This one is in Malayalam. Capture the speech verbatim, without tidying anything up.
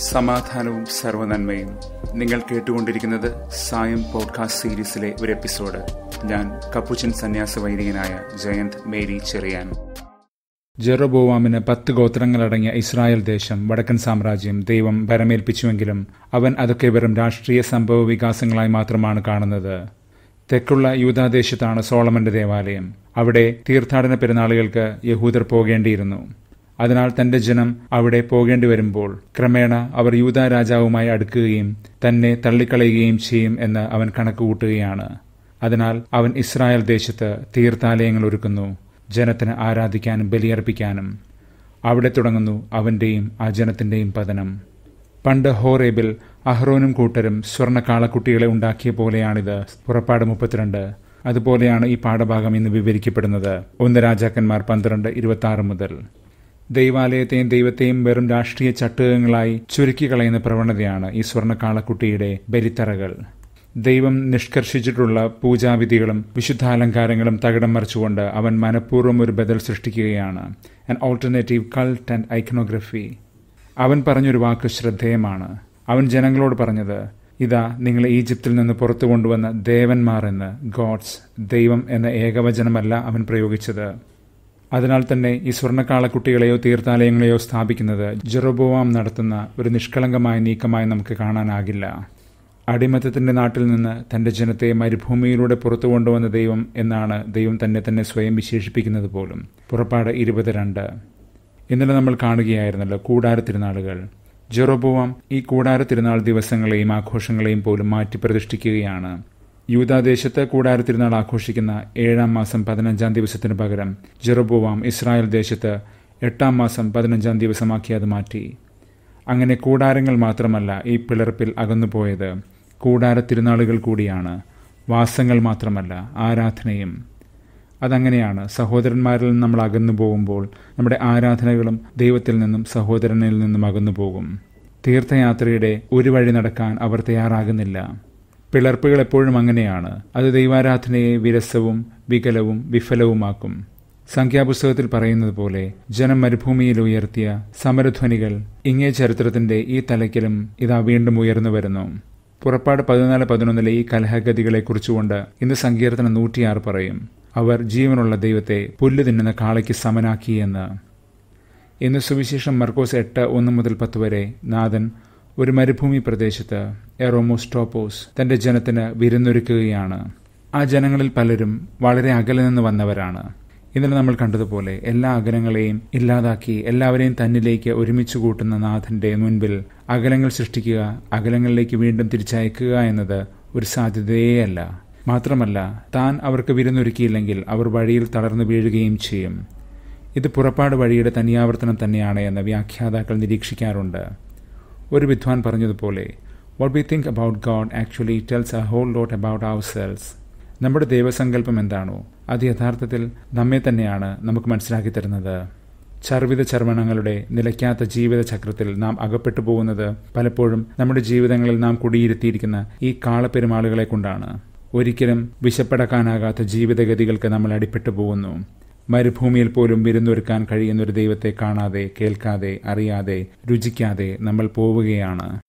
സമാധാനവും സർവ്വനന്മയും. നിങ്ങൾ കേട്ടുകൊണ്ടിരിക്കുന്നത് സായം പോഡ്കാസ്റ്റ് സീരീസിലെ ഒരു എപ്പിസോഡ്. ഞാൻ കപ്പുച്ചൻ സന്യാസ വൈദികനായ ജയന്ത് മേരി ചെറിയാൻ. ജെറൊബോവാമിന് പത്ത് ഗോത്രങ്ങളടങ്ങിയ ഇസ്രായേൽ ദേശം, വടക്കൻ സാമ്രാജ്യം ദൈവം വരമേൽപ്പിച്ചുവെങ്കിലും അവൻ അതൊക്കെ വെറും രാഷ്ട്രീയ സംഭവ വികാസങ്ങളായി മാത്രമാണ് കാണുന്നത്. തെക്കുള്ള യൂദാദേശത്താണ് സോളമന്റെ ദേവാലയം. അവിടെ തീർത്ഥാടന പെരുന്നാളുകൾക്ക് യഹൂദർ പോകേണ്ടിയിരുന്നു. അതിനാൽ തന്റെ ജനം അവിടെ പോകേണ്ടി വരുമ്പോൾ ക്രമേണ അവർ യൂദാ രാജാവുമായി അടുക്കുകയും തന്നെ തള്ളിക്കളയുകയും ചെയ്യും എന്ന് അവൻ കണക്കുകൂട്ടുകയാണ്. അതിനാൽ അവൻ ഇസ്രായേൽ ദേശത്ത് തീർത്ഥാലയങ്ങൾ ഒരുക്കുന്നു, ജനത്തിന് ആരാധിക്കാനും ബലിയർപ്പിക്കാനും. അവിടെ തുടങ്ങുന്നു അവന്റെയും ആ ജനത്തിന്റെയും പതനം. പണ്ട് ഹോറേബിൽ അഹ്റോനും കൂട്ടരും സ്വർണ്ണ കാളക്കുട്ടികളെ ഉണ്ടാക്കിയ പോലെയാണിത്. പുറപ്പാട് മുപ്പത്തിരണ്ട്. അതുപോലെയാണ് ഈ പാഠഭാഗം ഇന്ന് വിവരിക്കപ്പെടുന്നത്. ഒന്ന് രാജാക്കന്മാർ പന്ത്രണ്ട് ഇരുപത്തി ആറ് മുതൽ. ദൈവാലയത്തെയും ദൈവത്തെയും വെറും രാഷ്ട്രീയ ചട്ടുകങ്ങളായി ചുരുക്കി കളയുന്ന പ്രവണതയാണ് ഈ സ്വർണ്ണ കാളക്കുട്ടിയുടെ ബലിത്തറകൾ. ദൈവം നിഷ്കർഷിച്ചിട്ടുള്ള പൂജാവിധികളും വിശുദ്ധാലങ്കാരങ്ങളും തകിടം മറിച്ചുകൊണ്ട് അവൻ മനഃപൂർവ്വം ഒരു ബദൽ സൃഷ്ടിക്കുകയാണ്. An alternative cult and iconography. അവൻ പറഞ്ഞൊരു വാക്ക് ശ്രദ്ധേയമാണ്. അവൻ ജനങ്ങളോട് പറഞ്ഞത്, ഇതാ നിങ്ങൾ ഈജിപ്തിൽ നിന്ന് പുറത്തു കൊണ്ടുവന്ന ദേവന്മാർ എന്ന്. ഗോഡ്സ്, ദൈവം എന്ന ഏകവചനമല്ല അവൻ പ്രയോഗിച്ചത്. അതിനാൽ തന്നെ ഈ സ്വർണ്ണക്കാളക്കുട്ടികളെയോ തീർത്ഥാലയങ്ങളെയോ സ്ഥാപിക്കുന്നത് ജെറൊബോവാം നടത്തുന്ന ഒരു നിഷ്കളങ്കമായ നീക്കമായി നമുക്ക് കാണാനാകില്ല. അടിമത്തത്തിന്റെ നാട്ടിൽ നിന്ന് തന്റെ ജനത്തെ മരുഭൂമിയിലൂടെ പുറത്തു കൊണ്ടുവന്ന ദൈവം എന്നാണ് ദൈവം തന്നെ തന്നെ സ്വയം വിശേഷിപ്പിക്കുന്നത് പോലും. പുറപ്പാട് ഇരുപത് രണ്ട്. ഇന്നലെ നമ്മൾ കാണുകയായിരുന്നല്ലോ കൂടാര തിരുനാളുകൾ. ജെറൊബോവാം ഈ കൂടാര തിരുനാൾ ദിവസങ്ങളെയും ആഘോഷങ്ങളെയും പോലും മാറ്റി പ്രതിഷ്ഠിക്കുകയാണ്. യൂദാദേശത്ത് കൂടാര തിരുനാൾ ആഘോഷിക്കുന്ന ഏഴാം മാസം പതിനഞ്ചാം ദിവസത്തിന് പകരം ജെറൊബോവാം ഇസ്രായേൽ ദേശത്ത് എട്ടാം മാസം പതിനഞ്ചാം ദിവസമാക്കി അത് മാറ്റി. അങ്ങനെ കൂടാരങ്ങൾ മാത്രമല്ല ഈ പിളർപ്പിൽ അകന്നുപോയത്, കൂടാര തിരുനാളുകൾ കൂടിയാണ്. വാസങ്ങൾ മാത്രമല്ല, ആരാധനയും. അതങ്ങനെയാണ്. സഹോദരന്മാരിൽ നിന്ന് നമ്മൾ അകന്നു പോകുമ്പോൾ നമ്മുടെ ആരാധനകളും ദൈവത്തിൽ നിന്നും സഹോദരനിൽ നിന്നും അകന്നു പോകും. തീർത്ഥയാത്രയുടെ ഒരു വഴി നടക്കാൻ അവർ തയ്യാറാകുന്നില്ല. പിളർപ്പുകൾ എപ്പോഴും അങ്ങനെയാണ്. അത് ദൈവാരാധനയെ വിരസവും വികലവും വിഫലവുമാക്കും. സംഖ്യാപുസ്തകത്തിൽ പറയുന്നത് പോലെ ജനം മരുഭൂമിയിൽ ഉയർത്തിയ സമരധ്വനികൾ ഇങ്ങേ ചരിത്രത്തിന്റെ ഈ തലയ്ക്കലും ഇതാ വീണ്ടും ഉയർന്നു വരുന്നു. പുറപ്പാട് പതിനാല് പതിനൊന്നിലെ ഈ കലഹഗതികളെ കുറിച്ചുകൊണ്ട് ഇന്ന് സങ്കീർത്തനം നൂറ്റിയാറ് പറയും, അവർ ജീവനുള്ള ദൈവത്തെ പുല്ല് തിന്നുന്ന കാളയ്ക്ക് സമനാക്കി എന്ന്. ഇന്ന് സുവിശേഷം മർക്കോസ് എട്ട് ഒന്ന് മുതൽ പത്ത് വരെ നാഥൻ ഒരു മരുഭൂമി പ്രദേശത്ത് എറോമോസ്റ്റോപ്പോസ് തന്റെ ജനത്തിന് വിരുന്നൊരുക്കുകയാണ്. ആ ജനങ്ങളിൽ പലരും വളരെ അകലെ നിന്ന് വന്നവരാണ്. ഇന്നലെ നമ്മൾ കണ്ടതുപോലെ എല്ലാ അകലങ്ങളെയും ഇല്ലാതാക്കി എല്ലാവരെയും തന്നിലേക്ക് ഒരുമിച്ച് കൂട്ടുന്ന നാഥന്റെ മുൻപിൽ അകലങ്ങൾ സൃഷ്ടിക്കുക, അകലങ്ങളിലേക്ക് വീണ്ടും തിരിച്ചയക്കുക എന്നത് ഒരു സാധ്യതയേ അല്ല. മാത്രമല്ല, താൻ അവർക്ക് വിരുന്നൊരുക്കിയില്ലെങ്കിൽ അവർ വഴിയിൽ തളർന്നു വീഴുകയും ചെയ്യും. ഇത് പുറപ്പാട് വഴിയുടെ തനിയാവർത്തനം തന്നെയാണ് എന്ന് വ്യാഖ്യാതാക്കൾ നിരീക്ഷിക്കാറുണ്ട്. ഒരു വിദ്വാൻ പറഞ്ഞതുപോലെ, what we think about God actually tells a whole lot about ourselves. നമ്മുടെ ദൈവസങ്കല്പം എന്താണോ അത് യഥാർത്ഥത്തിൽ നമ്മെ തന്നെയാണ് നമുക്ക് മനസ്സിലാക്കി തരുന്നത്. ചർവിത ചർവണങ്ങളുടെ നിലയ്ക്കാത്ത ജീവിത ചക്രത്തിൽ നാം അകപ്പെട്ടു പോകുന്നത് പലപ്പോഴും നമ്മുടെ ജീവിതങ്ങളിൽ നാം കുടിയിരുത്തിയിരിക്കുന്ന ഈ കാളപ്പെരുമാളുകളെ കൊണ്ടാണ്. ഒരിക്കലും വിശപ്പടക്കാനാകാത്ത ജീവിതഗതികൾക്ക് നമ്മൾ അടിപ്പെട്ടു പോകുന്നു. മരുഭൂമിയിൽ പോലും വിരുന്നൊരുക്കാൻ കഴിയുന്ന ഒരു ദൈവത്തെ കാണാതെ, കേൾക്കാതെ, അറിയാതെ, രുചിക്കാതെ നമ്മൾ പോവുകയാണ്.